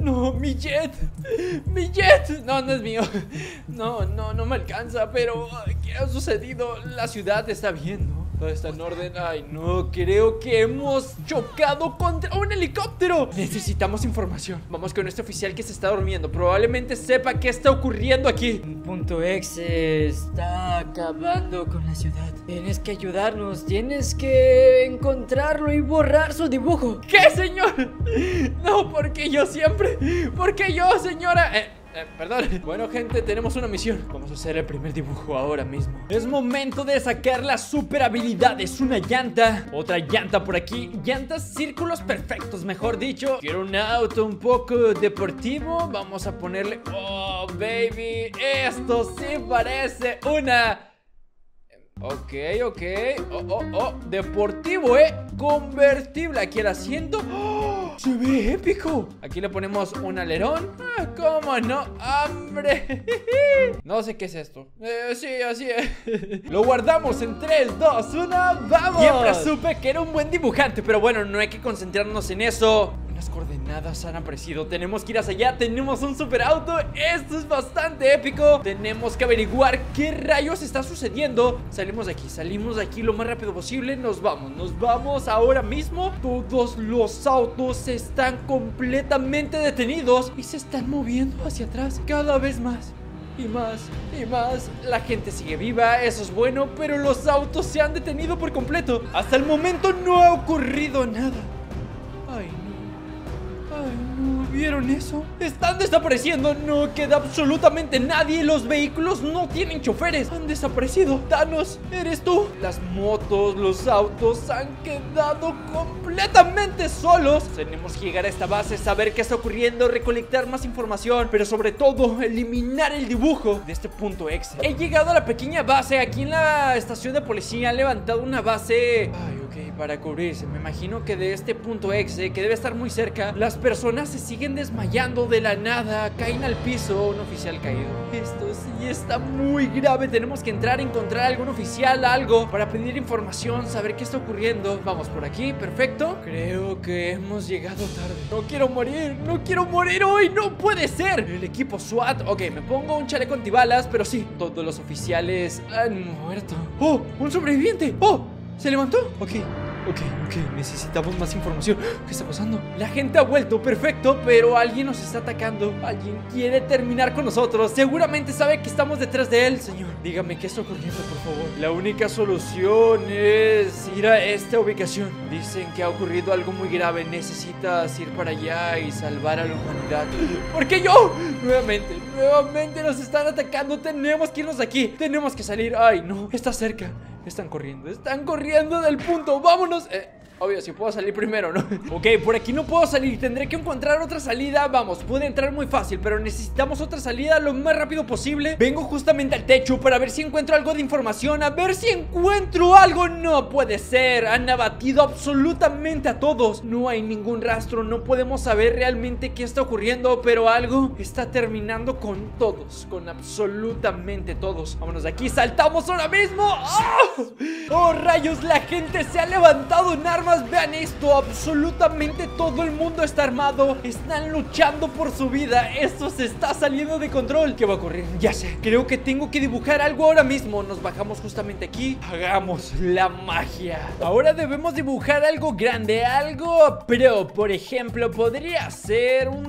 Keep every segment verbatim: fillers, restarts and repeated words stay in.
No, mi jet. Mi jet. No, no es mío. No, no, no me alcanza. Pero, ¿qué ha sucedido? La ciudad está bien, ¿no? Todo está en orden. Ay, no, creo que hemos chocado contra un helicóptero. Necesitamos información. Vamos con este oficial que se está durmiendo. Probablemente sepa qué está ocurriendo aquí. Punto Exe está acabando con la ciudad. Tienes que ayudarnos. Tienes que encontrarlo y borrar su dibujo. ¿Qué, señor? No, porque yo siempre. Porque yo, señora. Eh. Eh, perdón. Bueno, gente, tenemos una misión. Vamos a hacer el primer dibujo ahora mismo. Es momento de sacar las super habilidades. Una llanta, otra llanta por aquí. Llantas, círculos perfectos, mejor dicho. Quiero un auto un poco deportivo. Vamos a ponerle... Oh, baby, esto sí parece una... Ok, ok. Oh, oh, oh. Deportivo, eh. Convertible. Aquí el asiento. ¡Oh! Se ve épico. Aquí le ponemos un alerón. Ah, ¿cómo no? ¡Hombre! No sé qué es esto. Eh, sí, así es. Lo guardamos en tres, dos, uno. ¡Vamos! Siempre supe que era un buen dibujante. Pero bueno, no hay que concentrarnos en eso. Unas coordenadas han aparecido. Tenemos que ir hacia allá. Tenemos un super auto. Esto es bastante épico. Tenemos que averiguar qué rayos está sucediendo. Salimos de aquí, salimos de aquí lo más rápido posible. Nos vamos, nos vamos ahora mismo. Todos los autos están completamente detenidos y se están moviendo hacia atrás cada vez más y más y más. La gente sigue viva, eso es bueno, pero los autos se han detenido por completo. Hasta el momento no ha ocurrido nada. Ay, no. Ay, no. ¿Vieron eso? Están desapareciendo. No queda absolutamente nadie. Los vehículos no tienen choferes. Han desaparecido. Thanos, ¿eres tú? Las motos, los autos han quedado completamente solos. Tenemos que llegar a esta base, saber qué está ocurriendo, recolectar más información, pero sobre todo eliminar el dibujo de este punto Exe. He llegado a la pequeña base. Aquí en la estación de policía han levantado una base. Ay, ok, para cubrirse. Me imagino que de este punto Exe, que debe estar muy cerca, las personas se siguen desmayando de la nada, caen al piso. Un oficial caído. Esto sí está muy grave. Tenemos que entrar, encontrar a algún oficial, algo, para pedir información, saber qué está ocurriendo. Vamos por aquí, perfecto. Creo que hemos llegado tarde. No quiero morir, no quiero morir hoy. No puede ser. El equipo SWAT. Ok, me pongo un chaleco antibalas, pero sí, todos los oficiales han muerto. Oh, un sobreviviente. Oh, ¿se levantó? Ok. Ok, ok, necesitamos más información. ¿Qué está pasando? La gente ha vuelto, perfecto, pero alguien nos está atacando. Alguien quiere terminar con nosotros. Seguramente sabe que estamos detrás de él. Señor, dígame qué está ocurriendo, por favor. La única solución es ir a esta ubicación. Dicen que ha ocurrido algo muy grave. Necesitas ir para allá y salvar a la humanidad. ¿Por qué yo? Nuevamente, nuevamente nos están atacando. Tenemos que irnos de aquí. Tenemos que salir. Ay, no, está cerca. Están corriendo, están corriendo del punto. Vámonos. Eh, obvio, si puedo salir primero, ¿no? Ok, por aquí no puedo salir. Tendré que encontrar otra salida. Vamos, puede entrar muy fácil, pero necesitamos otra salida lo más rápido posible. Vengo justamente al techo para ver si encuentro algo de información. A ver si encuentro algo. No puede ser. Han abatido absolutamente a todos. No hay ningún rastro. No podemos saber realmente qué está ocurriendo, pero algo está terminando con todos. Con absolutamente todos. Vámonos de aquí. Saltamos ahora mismo. ¡Oh! ¡Oh, rayos! La gente se ha levantado en armas. Vean esto, absolutamente todo el mundo está armado. Están luchando por su vida. Esto se está saliendo de control. ¿Qué va a ocurrir? Ya sé, creo que tengo que dibujar algo ahora mismo. Nos bajamos justamente aquí. Hagamos la magia. Ahora debemos dibujar algo grande, algo pro. Por ejemplo, podría ser un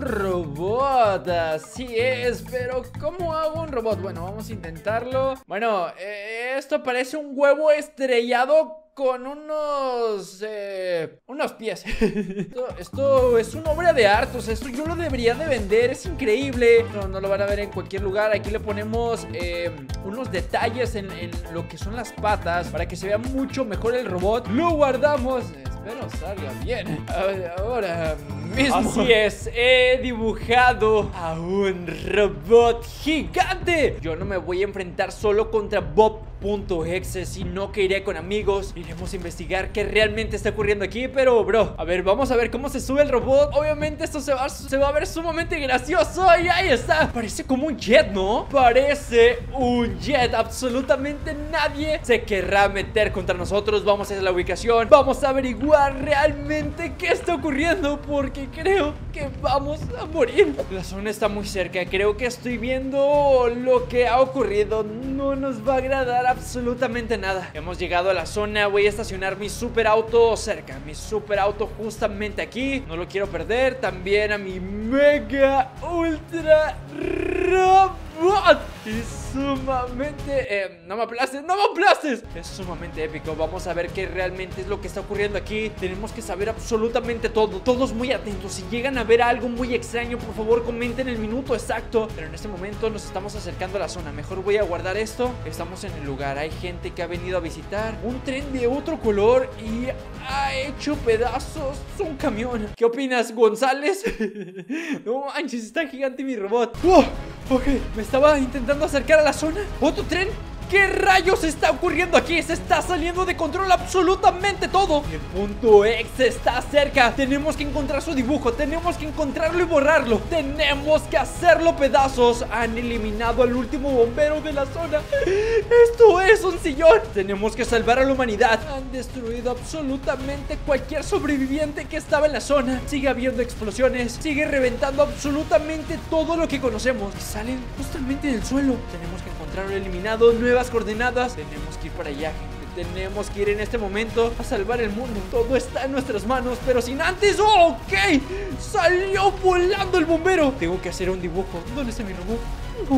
robot. Así es, pero ¿cómo hago un robot? Bueno, vamos a intentarlo. Bueno, eh, esto parece un huevo estrellado con unos eh, unos pies. esto, esto es una obra de arte. O sea, esto yo lo debería de vender. Es increíble. No, no lo van a ver en cualquier lugar. Aquí le ponemos eh, unos detalles en, en lo que son las patas para que se vea mucho mejor el robot. Lo guardamos. Espero salga bien. Ahora mismo. Así es, he dibujado a un robot gigante. Yo no me voy a enfrentar solo contra Bob punto exe, si no que iré con amigos. Iremos a investigar qué realmente está ocurriendo aquí. Pero bro, a ver, vamos a ver cómo se sube el robot. Obviamente esto se va, se va a ver sumamente gracioso. Y ahí está, parece como un jet, ¿no? Parece un jet. Absolutamente nadie se querrá meter contra nosotros. Vamos a la ubicación, vamos a averiguar realmente qué está ocurriendo, porque creo que vamos a morir. La zona está muy cerca, creo que estoy viendo lo que ha ocurrido. No nos va a agradar absolutamente nada. Hemos llegado a la zona, voy a estacionar mi super auto cerca. Mi super auto justamente aquí, no lo quiero perder. También a mi mega ultra robot. Y sumamente... Eh, no me aplastes, no me aplastes. Es sumamente épico. Vamos a ver qué realmente es lo que está ocurriendo aquí. Tenemos que saber absolutamente todo. Todos muy atentos. Si llegan a ver algo muy extraño, por favor comenten el minuto exacto. Pero en este momento nos estamos acercando a la zona. Mejor voy a guardar esto. Estamos en el lugar. Hay gente que ha venido a visitar un tren de otro color y ha hecho pedazos un camión. ¿Qué opinas, González? No manches, está gigante mi robot. ¡Oh! Ok, me estaba intentando acercar a la zona. ¿Otro tren? ¿Qué rayos está ocurriendo aquí? Se está saliendo de control absolutamente todo. El punto exe está cerca. Tenemos que encontrar su dibujo. Tenemos que encontrarlo y borrarlo. Tenemos que hacerlo pedazos. Han eliminado al último bombero de la zona. Esto es un sillón. Tenemos que salvar a la humanidad. Han destruido absolutamente cualquier sobreviviente que estaba en la zona. Sigue habiendo explosiones. Sigue reventando absolutamente todo lo que conocemos. Y salen justamente del suelo. Tenemos que encontrarlo eliminado. Nuevas coordenadas. Tenemos que ir para allá, gente. Tenemos que ir en este momento a salvar el mundo. Todo está en nuestras manos, pero sin antes... ¡Oh, ok! Salió volando el bombero. Tengo que hacer un dibujo. ¿Dónde está mi robot? No,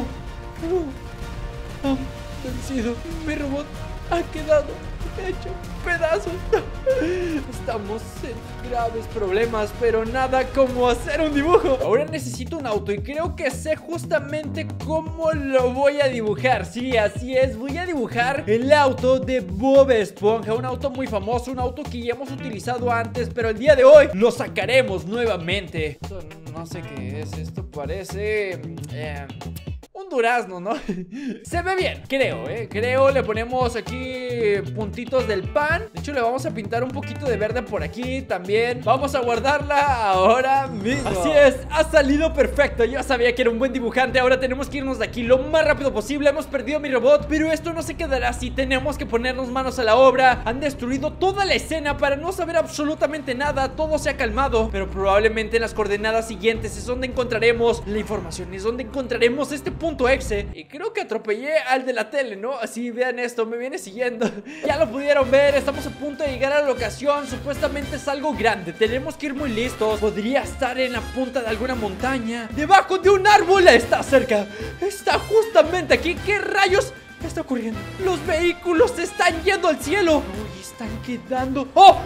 no. Ah, vencido. Mi robot ha quedado hecho pedazos. Estamos en graves problemas, pero nada como hacer un dibujo. Ahora necesito un auto y creo que sé justamente cómo lo voy a dibujar. Sí, así es, voy a dibujar el auto de Bob Esponja. Un auto muy famoso, un auto que ya hemos utilizado antes, pero el día de hoy lo sacaremos nuevamente. Esto no sé qué es, esto parece... Eh... un durazno, ¿no? Se ve bien, creo, ¿eh? Creo, le ponemos aquí puntitos del pan. De hecho, le vamos a pintar un poquito de verde por aquí también. Vamos a guardarla ahora mismo. Así es, ha salido perfecto. Yo sabía que era un buen dibujante. Ahora tenemos que irnos de aquí lo más rápido posible. Hemos perdido a mi robot, pero esto no se quedará así. Tenemos que ponernos manos a la obra. Han destruido toda la escena para no saber absolutamente nada. Todo se ha calmado, pero probablemente en las coordenadas siguientes es donde encontraremos la información. Es donde encontraremos este punto punto exe. Y creo que atropellé al de la tele, ¿no? Así, vean esto, me viene siguiendo. Ya lo pudieron ver, estamos a punto de llegar a la locación. Supuestamente es algo grande, tenemos que ir muy listos. Podría estar en la punta de alguna montaña, debajo de un árbol. Está cerca, está justamente aquí. ¿Qué rayos está ocurriendo? Los vehículos se están yendo al cielo. Uy, están quedando... ¡Oh!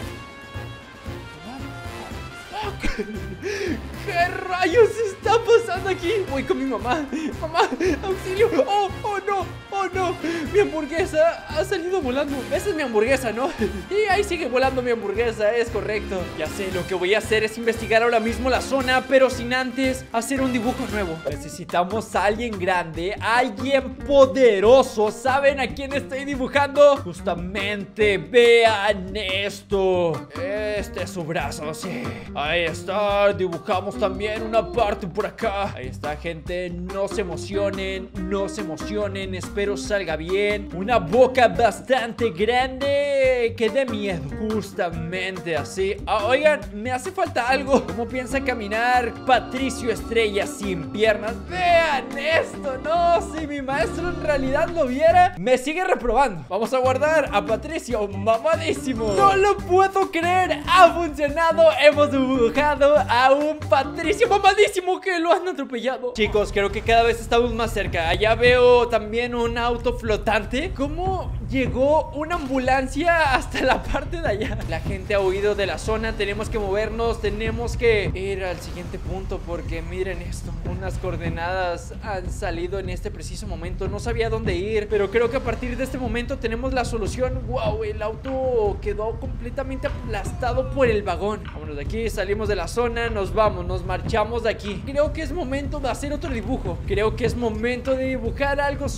¿Qué rayos está pasando aquí? Voy con mi mamá. Mamá, auxilio. Oh, oh no, oh no. Mi hamburguesa ha salido volando. Esa es mi hamburguesa, ¿no? Y ahí sigue volando mi hamburguesa, es correcto. Ya sé, lo que voy a hacer es investigar ahora mismo la zona, pero sin antes hacer un dibujo nuevo. Necesitamos a alguien grande, alguien poderoso. ¿Saben a quién estoy dibujando? Justamente, vean esto. Este es su brazo, sí. Ahí está, dibujamos también una parte por acá. Ahí está, gente, no se emocionen, no se emocionen, espero salga bien. Una boca bastante grande que dé miedo, justamente así. Ah, oigan, me hace falta algo. ¿Cómo piensa caminar Patricio Estrella sin piernas? Vean esto, no, si mi maestro en realidad lo viera, me sigue reprobando. Vamos a guardar a Patricio mamadísimo. No lo puedo creer, ha funcionado. Hemos dibujado a un Patricio mamadísimo que lo han atropellado. Chicos, creo que cada vez estamos más cerca. Allá veo también un auto flotante. ¿Cómo llegó una ambulancia hasta la parte de allá? La gente ha huido de la zona. Tenemos que movernos, tenemos que ir al siguiente punto, porque miren esto, unas coordenadas han salido en este preciso momento. No sabía dónde ir, pero creo que a partir de este momento tenemos la solución. Wow, el auto quedó completamente aplastado por el vagón. Vámonos de aquí, salimos de la zona, nos vamos, nos marchamos de aquí. Creo que es momento de hacer otro dibujo. Creo que es momento de dibujar algo sumamente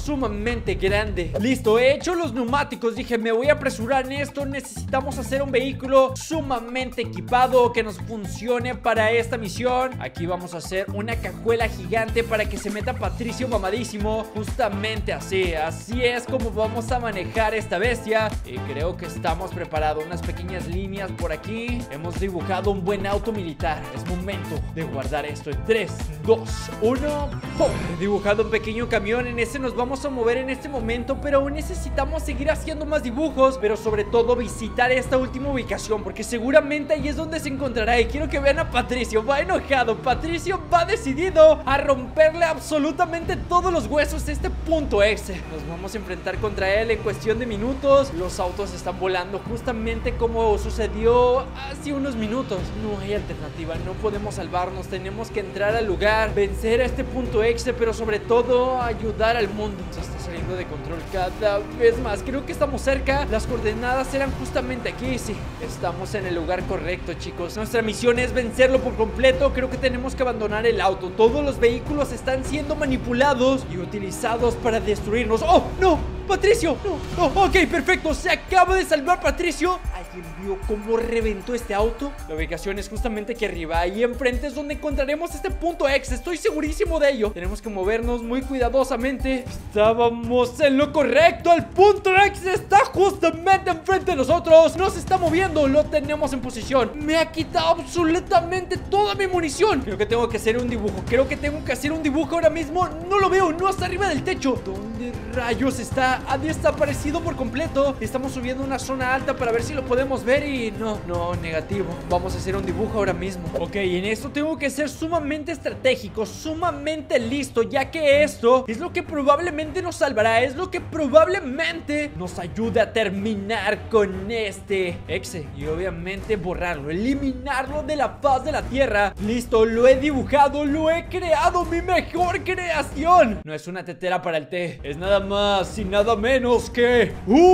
realmente grande. Listo, he hecho los neumáticos. Dije, me voy a apresurar en esto. Necesitamos hacer un vehículo sumamente equipado que nos funcione para esta misión. Aquí vamos a hacer una cajuela gigante para que se meta Patricio mamadísimo. Justamente así, así es como vamos a manejar esta bestia. Y creo que estamos preparados. Unas pequeñas líneas por aquí. Hemos dibujado un buen auto militar. Es momento de guardar esto en tres, dos, uno. ¡Pum! He dibujado un pequeño camión. En ese nos vamos a mover en este momento, pero aún necesitamos seguir haciendo más dibujos, pero sobre todo visitar esta última ubicación, porque seguramente ahí es donde se encontrará. Y quiero que vean a Patricio. Va enojado. Patricio va decidido a romperle absolutamente todos los huesos de este punto X. Nos vamos a enfrentar contra él en cuestión de minutos. Los autos están volando justamente como sucedió hace unos minutos. No hay alternativa, no podemos salvarnos. Tenemos que entrar al lugar, vencer a este punto X, pero sobre todo ayudar al mundo. Se está saliendo de control cada vez más. Creo que estamos cerca. Las coordenadas eran justamente aquí. Sí, estamos en el lugar correcto, chicos. Nuestra misión es vencerlo por completo. Creo que tenemos que abandonar el auto. Todos los vehículos están siendo manipulados y utilizados para destruirnos. ¡Oh, no! ¡Patricio! No, no, ok, perfecto. Se acaba de salvar Patricio. ¿Alguien vio cómo reventó este auto? La ubicación es justamente aquí arriba. Ahí enfrente es donde encontraremos este punto X. Estoy segurísimo de ello. Tenemos que movernos muy cuidadosamente. Estábamos en lo correcto. El punto X está justamente enfrente de nosotros. No se está moviendo. Lo tenemos en posición. Me ha quitado absolutamente toda mi munición. Creo que tengo que hacer un dibujo. Creo que tengo que hacer un dibujo ahora mismo. No lo veo. No está arriba del techo. ¿Dónde rayos está? Ha desaparecido por completo. Estamos subiendo una zona alta para ver si lo podemos ver y no, no, negativo. Vamos a hacer un dibujo ahora mismo. Ok, en esto tengo que ser sumamente estratégico, sumamente listo, ya que esto es lo que probablemente nos salvará. Es lo que probablemente nos ayude a terminar con este exe y obviamente borrarlo, eliminarlo de la faz de la tierra. Listo, lo he dibujado, lo he creado, mi mejor creación. No es una tetera para el té, es nada más y nada menos que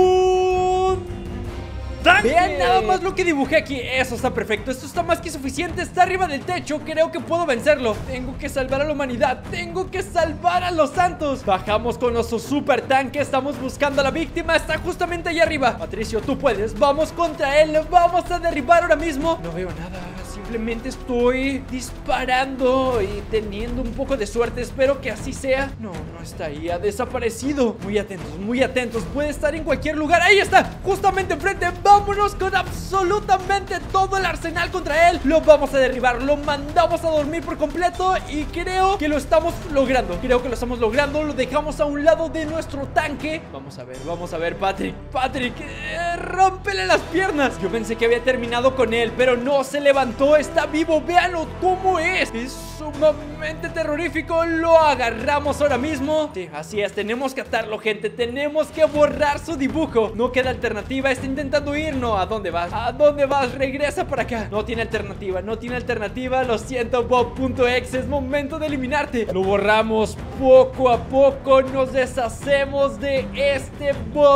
un tanque. Vean nada más lo que dibujé aquí. Eso está perfecto, esto está más que suficiente. Está arriba del techo, creo que puedo vencerlo. Tengo que salvar a la humanidad, tengo que salvar a los santos. Bajamos con nuestro super tanque. Estamos buscando a la víctima, está justamente allá arriba. Patricio, tú puedes, vamos contra él. Vamos a derribar ahora mismo. No veo nada, simplemente estoy disparando y teniendo un poco de suerte. Espero que así sea. No, no está ahí, ha desaparecido. Muy atentos, muy atentos, puede estar en cualquier lugar. Ahí está, justamente enfrente. Vámonos con absolutamente todo el arsenal contra él. Lo vamos a derribar, lo mandamos a dormir por completo. Y creo que lo estamos logrando. Creo que lo estamos logrando, lo dejamos a un lado de nuestro tanque. Vamos a ver, vamos a ver, Patrick Patrick, eh, rómpele las piernas. Yo pensé que había terminado con él, pero no, se levantó. Está vivo, véanlo cómo es. Es sumamente terrorífico. Lo agarramos ahora mismo. Sí, así es, tenemos que atarlo, gente. Tenemos que borrar su dibujo. No queda alternativa, está intentando ir. No, ¿a dónde vas? ¿A dónde vas? Regresa para acá. No tiene alternativa, no tiene alternativa. Lo siento, Bob.exe, es momento de eliminarte. Lo borramos poco a poco. Nos deshacemos de este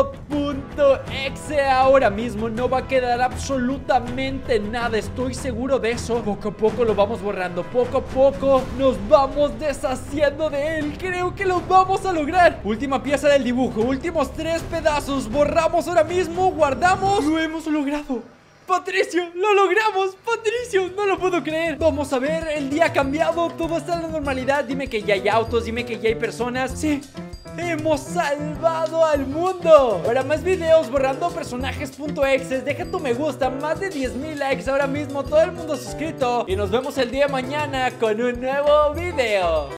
Bob.exe ahora mismo. No va a quedar absolutamente nada, estoy seguro de eso. Poco a poco lo vamos borrando, poco a poco nos vamos deshaciendo de él. Creo que lo vamos a lograr. Última pieza del dibujo, últimos tres pedazos. Borramos ahora mismo, guardamos. Lo hemos logrado. Patricio, lo logramos, Patricio, no lo puedo creer. Vamos a ver, el día ha cambiado, todo está en la normalidad. Dime que ya hay autos, dime que ya hay personas. Sí, hemos salvado al mundo. Para más videos borrando personajes.exe, deja tu me gusta, más de diez mil likes ahora mismo, todo el mundo suscrito. Y nos vemos el día de mañana con un nuevo video.